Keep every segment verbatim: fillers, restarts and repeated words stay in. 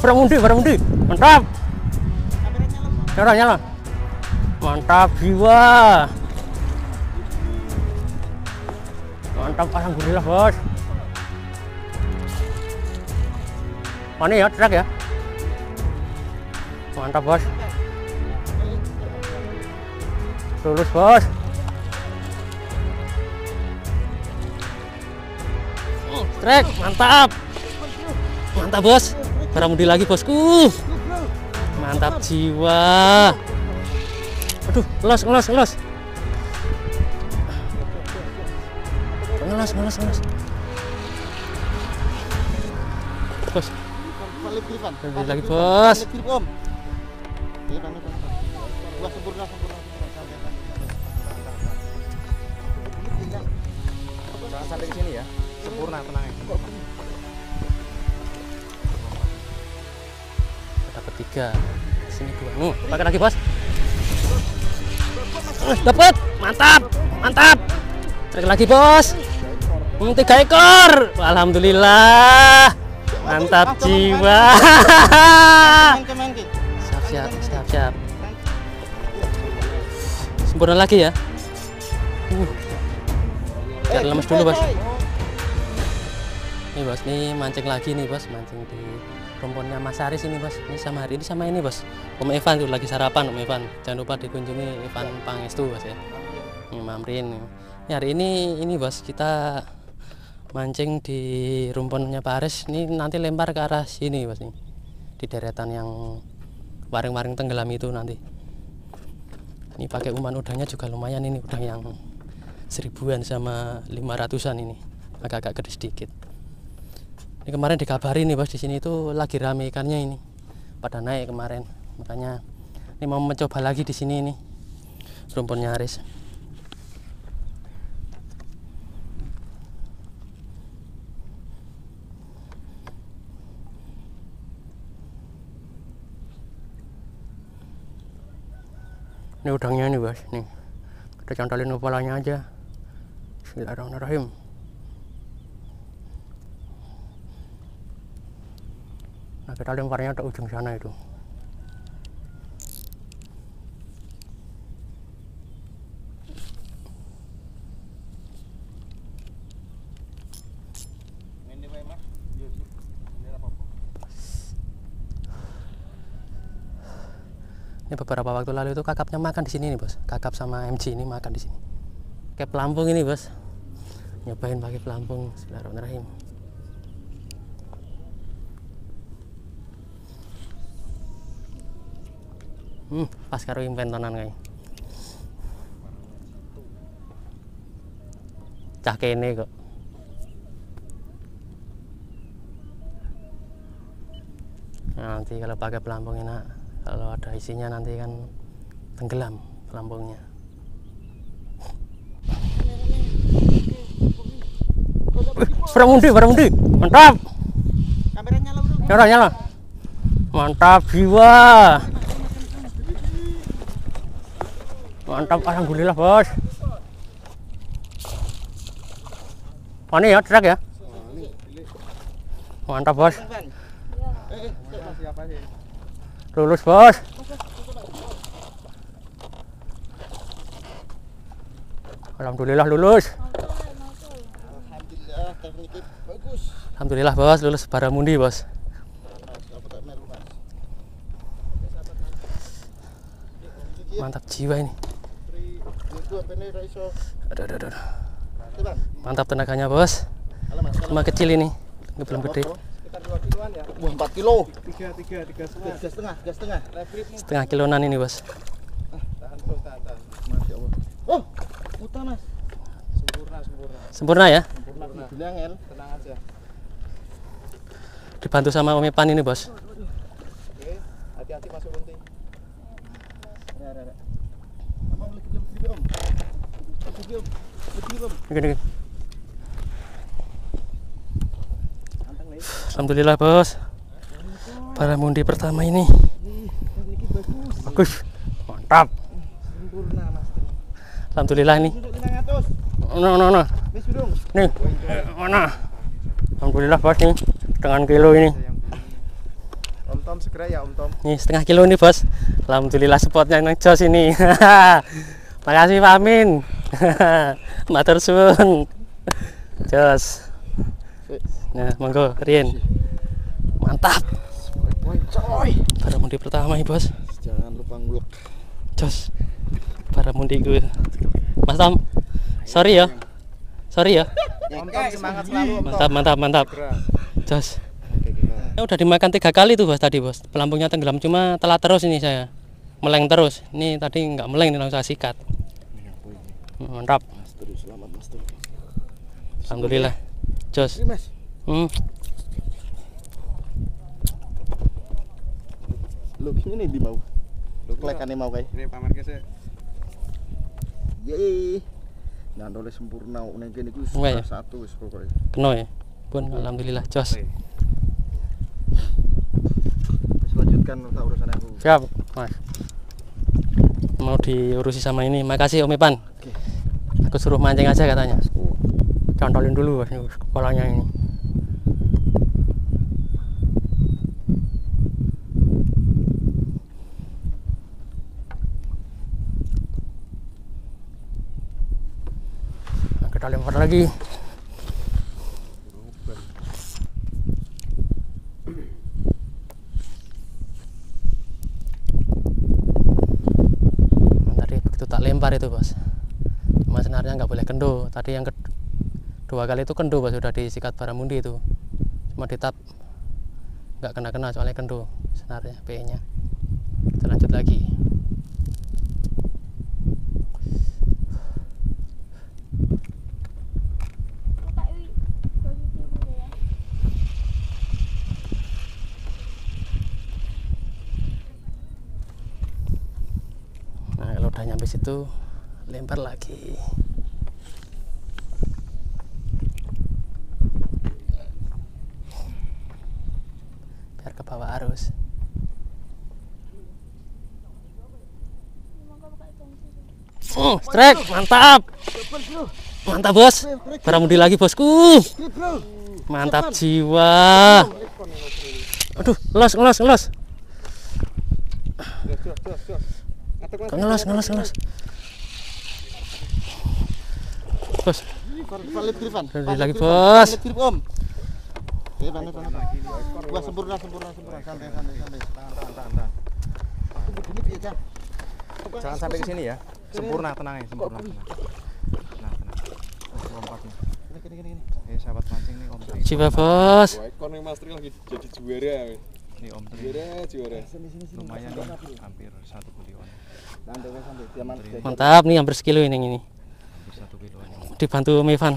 Baramundi, Baramundi, mantap. Nyala, nyala. Mantap jiwa. Mantap, alhamdulillah bos. Mana ya, truk ya? Mantap bos. Lulus bos. Trek, mantap. Mantap bos. Baramundi lagi bosku. Mantap jiwa. Aduh, ngelos, ngelos, ngelos. Ngelos, ngelos, ngelos. Bos. Balik lagi bos. Jangan sampai ke sini ya. Sempurna tenang. Dapat tiga. Sini dua. Nih, pakai lagi bos. Dapat, mantap, mantap. Tarik lagi bos. Hmm, tiga ekor. Alhamdulillah. Mantap jiwa. Siap, siap, siap, siap. Sempurna lagi ya. Uh. Jangan lemes dulu bos. Nih bos, nih mancing lagi nih bos, mancing di rumpunnya Mas Aris ini bos. Ini sama hari ini sama ini bos. Om Evan tuh lagi sarapan Om Evan. Jangan lupa dikunjungi Evan Pangestu bos ya. Ini Mamrin. Ya, hari ini ini bos kita mancing di rumpunnya Pak Aris. Ini nanti lempar ke arah sini bos nih. Di deretan yang waring-waring tenggelam itu nanti. Ini pakai umpan udangnya juga lumayan, ini udang yang seribuan sama lima ratusan ini. Agak-agak gede sedikit. Ini kemarin dikabari nih bos, di sini itu lagi rame ikannya ini, pada naik kemarin, makanya ini mau mencoba lagi di sini ini rumpunnya Aris. Ini udangnya nih bos, nih kita cantolin kepalanya aja. Bismillahirrahmanirrahim. Nah, kita lemparnya ke ujung sana itu. Ini beberapa waktu lalu itu kakapnya makan di sini nih bos. Kakap sama M G ini makan di sini. Kayak pelampung ini bos. Nyobain pakai pelampung. Bismillahirrahmanirrahim. Hmm, pas karo impentonan kayak. Cah kene kok. Nah, nanti kalau pakai pelampung enak. Kalau ada isinya nanti kan tenggelam pelampungnya. Baramundi, Baramundi, mantap. Kameranya nyala bro. Nyala, nyala. Mantap jiwa. Mantap, alhamdulillah bos. Mana ya, truk ya? Mantap bos. Lulus bos. Alhamdulillah lulus. Alhamdulillah tekniknya bagus. Alhamdulillah bos, lulus Baramundi bos. Mantap jiwa ini. Aduh, aduh, aduh. Mantap tenaganya bos. Cuma kecil ini, ini belum gede. Wah, empat kilo. tiga, tiga, tiga setengah. tiga setengah, tiga setengah. Setengah kiloan ini bos. Tahan bro, tahan, tahan. Masya Allah. Oh, muta mas. Sempurna, sempurna. Sempurna ya? Sempurna. Bilangin, tenang aja. Dibantu sama Om Epan ini bos. Oke, hati-hati masuk runting. Ada, ada, ada. Apa belum belum sedikit om? Sedikit om. Sedikit om. Gini, gini. Alhamdulillah bos. Baramundi pertama ini. Bagus. Mantap. Sempurna mas. Alhamdulillah ini. No, no, no. Nih. Mana? Alhamdulillah bos nih. Setengah kilo ini. Om Tom segera ya Om Tom. Nih setengah kilo nih bos. Alhamdulillah spotnya nang jos ini. Makasih Pak Amin. Matur suwun. Jos. Nah, monggo Rien. Mantap. Poin coy. Baramundi pertama nih bos. Jangan lupa ngulek. Jos. Baramundi gue. Mas Tom. Sorry ya. Sorry ya. Om Tom semangat selalu Om Tom. Mantap, mantap, mantap. Jos. Ya, udah dimakan tiga kali tuh bos tadi bos. Pelampungnya tenggelam cuma telat terus ini saya. Meleng terus. Ini tadi nggak meleng, ini langsung saya sikat. Mantap. Mas terus selamat Mas terus. Alhamdulillah. Jos. Ini Mas. Hmm. Lo ini di mau. Lo kelekane mau kae. Ini pamer ke sih. Yeay. Nyantole sempurna ning kene iku Wah, ya. satu wis pokoke. Keno ya. Pun alhamdulillah jos. Wis lanjutkan tak urusan aku. Siap, Mas. Mau diurusi sama ini. Makasih Om Ipan. Oke. Aku suruh mancing aja katanya. Cantolin dulu Mas kepalanya ini. Nah, kita lempar lagi. Tadi begitu tak lempar itu bos. Cuma senarnya nggak boleh kendo. Tadi yang kedua kali itu kendo bos, sudah disikat baramundi itu. Cuma ditap nggak kena-kena soalnya kendo senarnya P nya. Kita lanjut lagi. Nah kalau udah nyampe situ lempar lagi. Biar ke bawah arus. Oh, strike, mantap. Mantap bos. Baramundi lagi bosku. Mantap jiwa. Aduh, ngelos, ngelos, ngelos. Ngelos, ngelos, ngelos. Bos, Valid Griffan. Valid lagi, Bos. Valid grip Om. Oke, panen panen. Wah, sempurna sempurna sempurna. Santai santai santai. Tahan tahan tahan. tahan. Ini piye, Cang? Jangan sampai ke sini ya. Sempurna tenang ya, sempurna. Tenang. Tenang, tenang. Lompatnya. Gini gini gini. Eh, sahabat mancing nih Om Tri. jiwa bos. Wah, kon yang Mas Tri lagi jadi juara. Ini Om Tri. Juara, juara. Sini sini sini. Lumayan nih, hampir satu kiloan. Santai santai. Diaman. Mantap nih hampir sekilo ini ini. Hampir satu kiloan. Dibantu Om Ivan.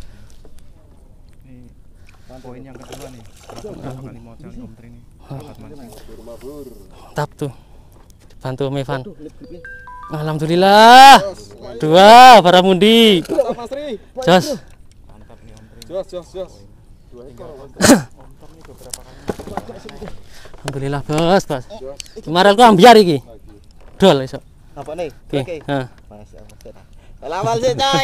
Ini poin yang kedua nih. Pertama kali mau cari Om Tri nih. Sahabat mancing. Mabur. Mantap tuh. Dibantu Om Ivan. Alhamdulillah. Dua baramundi. Mantap Mas Tri. Jos. Mantap nih Om Tri. Jos, jos, jos. Dua ekor. Alhamdulillah bos, bos. Kemarin aku ambiar iki. Dol esok. Apa nih? Oke. Oke. Heeh. Masya Allah. Lawal sih coy.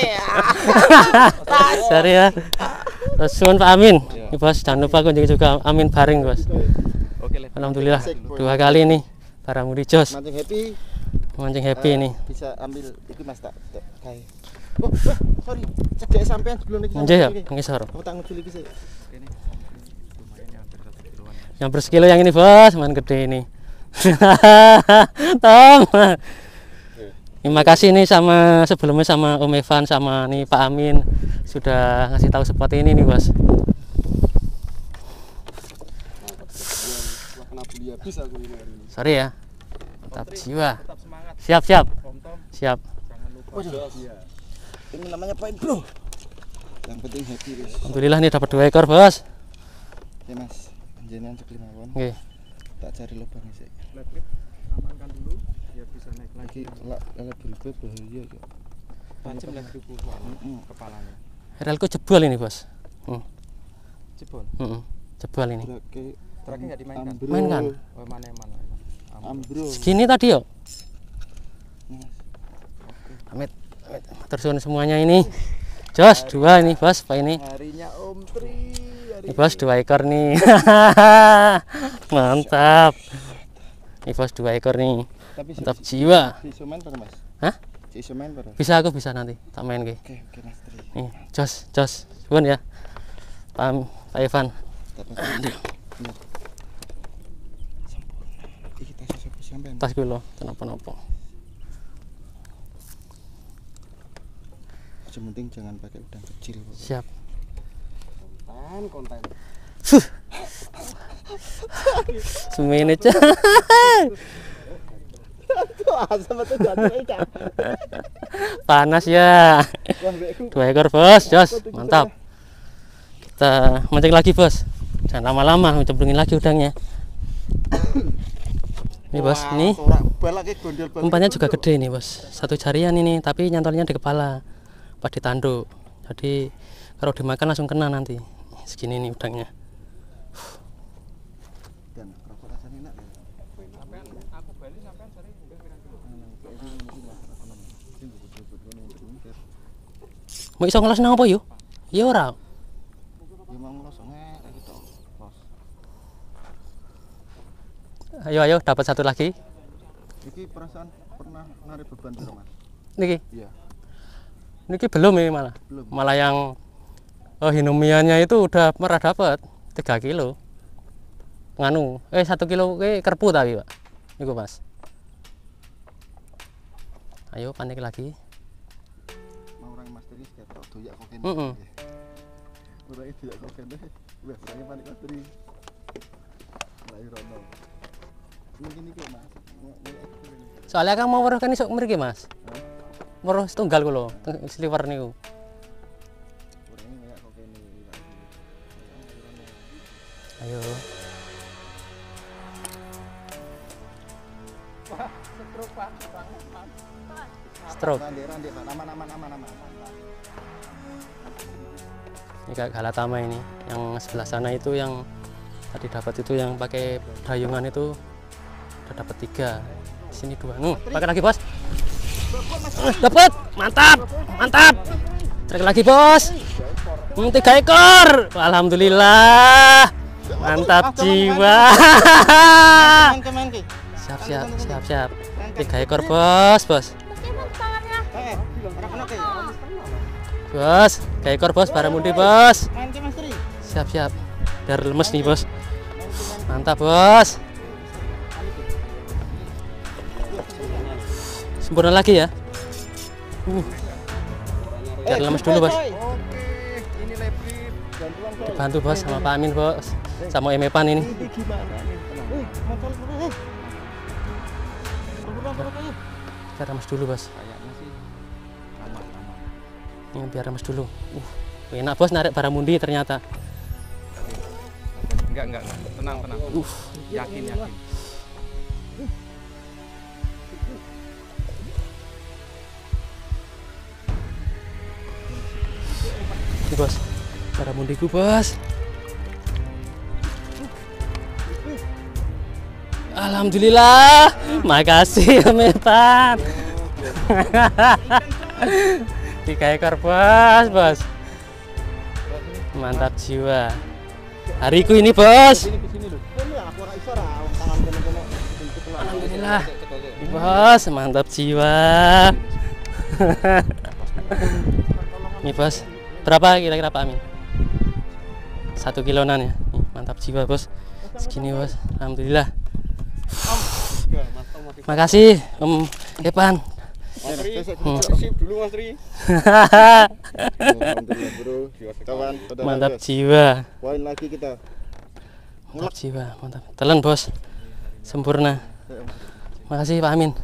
Sorry ya. Terus suwun Pak Amin. Ini bos, jangan lupa kunjungi juga Amin Baring bos. Oke, Lep. Alhamdulillah dua kali nih baramundi jos. Mancing happy. Mancing happy Eh, nih. Bisa ambil itu Mas tak tak kae. Oh, wah, sorry. Cedek sampean sebelum iki. Nggih ya, ngisor. Aku tak ngecil iki sih. Oke nih. Lumayan ya, hampir satu kiloan. Yang bersekilo yang ini bos, main gede ini. Tom. Terima kasih nih sama sebelumnya sama Om Evan sama nih Pak Amin sudah ngasih tahu spot ini nih bos. Wah, kena beli habis aku ini hari ini. Sorry ya. Tetap jiwa. Tetap semangat Siap siap. Om Tom. Siap. Jangan lupa. Jos. Ini namanya poin, Bro. Yang penting happy wis. Alhamdulillah nih dapat dua ekor bos. Ya Mas, jenengan cekli mawon. Oke. Tak cari lubang sih. Lep, amankan dulu biar bisa naik Lagi lagi. lak lele berubah bahaya kok. Tancap lagi ke Heeh. kepalanya. Relku jebol ini bos. Hmm. Jebol. Hmm. Jebol ini. Trake Trake nggak dimainkan? Ambro. Mainkan. Oh, mana yang mana? Ambro. Segini tadi yo. Mas. Amit. Amit. Terus semuanya ini. Jos dua ini bos, Pak ini. Harinya Om Tri. Ini bos dua ekor nih. Mantap. Ini bos dua ekor nih. Tapi si- Mantap si- jiwa. Si iso main pada Mas. Hah? Si iso main pada. Bisa aku bisa nanti tak main ke. Oke, oke Mas Tri. Nih, jos, jos. Suwun ya. Paham, Pak Ivan. Aduh. Iki tas iso sampean. Tas gue loh, kenapa-napa. Yang penting jangan pakai udang kecil. Pokoknya. Siap. Konten, konten. Semene aja. Panas ya. Dua ekor bos, jos, mantap. Kita mancing lagi bos. Jangan lama-lama, cemplungin lagi udangnya. Ini bos, ini umpannya juga gede nih bos. Satu jarian ini, tapi nyantolnya di kepala, pas di tanduk. Jadi kalau dimakan langsung kena nanti. Segini nih udangnya. Dan rokok rasanya enak ya. Mau iso ngelos nang apa yo? Ya ora. Ya mau ngelosongnya kayak gitu. Los. Ayo ayo dapat satu lagi. Iki perasaan pernah narik beban berapa Mas? Niki. Iya. Niki belum ini malah. Belum. Malah yang oh, hinomiannya itu udah pernah dapat tiga kilo. Nganu, eh satu kilo ke kerpu tadi, Pak. Niku, Mas. Ayo panik lagi. Mau orang Mas Tri ketok doyak kok kene. Heeh. Orangnya doyak kok kene. Wes orangnya panik Mas Tri. Ora irono. Mungkin iki Mas. Soalnya kan mau weruh kan isuk mriki, Mas. Hah? Weruh setunggal kula, teng sliver niku. Orangnya kayak kok kene. Ayo. Stroke. Rande rande aman aman aman aman. Ini kayak galatama ini, yang sebelah sana itu yang tadi dapat itu yang pakai dayungan itu udah dapat tiga. Di sini dua. Nuh, pakai lagi bos. Eh, dapat, mantap, mantap. Tarik lagi bos. Hmm, tiga ekor. Alhamdulillah. Mantap jiwa. Main ke. Siap siap siap siap. Tiga ekor bos bos. Eh, ora kena ke. Bos, tiga ekor bos, baramundi bos. Main ke Mas Tri. Siap siap. Biar lemes nih bos. Mantap bos. Sempurna lagi ya. Uh. Biar lemes dulu bos. Oke, ini leprit. Bantuan Coy. Bantu bos sama Pak Amin bos. Sama Om Epan ini. Ini gimana nih? Eh, motor dulu. Biar lemes dulu bos. Kayaknya sih aman aman. Ini biar lemes dulu. Uh. Enak bos narik baramundi ternyata. Enggak, enggak, enggak. Tenang, tenang. Uh. Yakin, yakin. Ini bos. Baramundiku bos. Alhamdulillah. Makasih Om Epan. Tiga ekor bos, bos. Mantap jiwa. Hariku ini bos. Sini ke sini lho. Ini aku ora iso ra tangan kene-kene. Alhamdulillah. Bos, mantap jiwa. Ini bos. Berapa kira-kira Pak Amin? Satu kilonan ya. Nih, mantap jiwa bos. Segini bos. Alhamdulillah. Makasih Om Epan. Mas Tri, Hmm. sip dulu Mas Tri. Alhamdulillah, Bro. Kawan, saudara. Mantap jiwa. Poin lagi kita. Mantap jiwa, mantap. Telan bos. Sempurna. Makasih Pak Amin.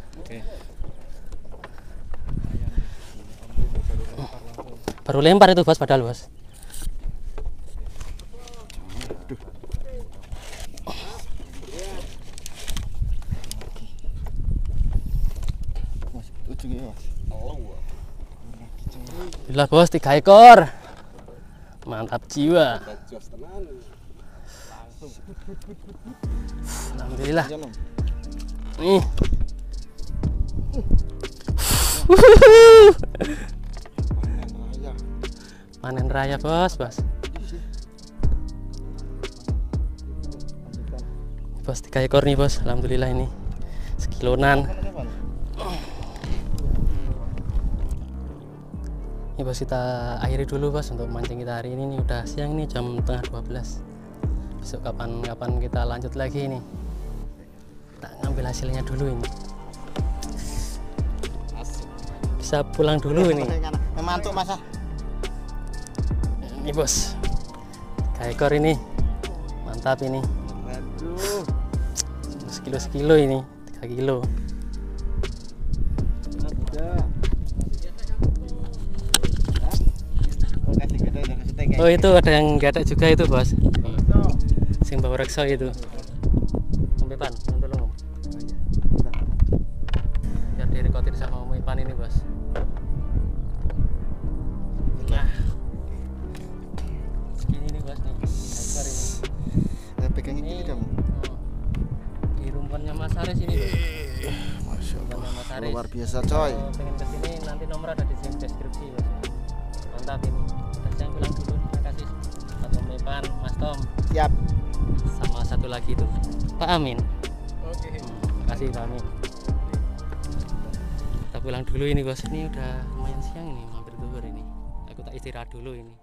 Baru lempar itu bos padahal bos. Mas, ujungnya Mas. Alhamdulillah bos, tiga ekor. Mantap jiwa. Jos tenan. Alhamdulillah. Jalan. Nih. Raya. Panen raya bos, bos. Bos, tiga ekor nih bos, alhamdulillah ini sekilonan. Ini bos, kita akhiri dulu bos untuk mancing kita hari ini nih. Udah siang nih, jam tengah dua belas. Besok kapan-kapan kita lanjut lagi nih. Kita ngambil hasilnya dulu ini. Bisa pulang dulu ini. Mantuk masa. Ini bos, tiga ekor ini, mantap ini. Aduh. Sekilo sekilo ini, tiga kilo. Oh itu ada yang gadak juga itu bos. Sing bawa rekso itu. Om Ipan, tolong om. Biar direkodin sama Om Ipan ini bos. Nah, segini nih bos nih, ekor ini. Saya pegang ini kamu. Di rumpunnya Mas Aris ini bos. Masya Rumpunnya Mas Aris. Luar biasa coy. Kalau pengen kesini nanti nomor ada di deskripsi bos. Mantap ini. Saya bilang dulu terima kasih Pak Om Ipan, Mas Tom. Siap. Sama satu lagi tuh Pak Amin. Oke. Hmm, terima kasih Pak Amin. Kita pulang dulu ini bos, ini udah lumayan siang ini, mampir duhur ini. Aku tak istirahat dulu ini.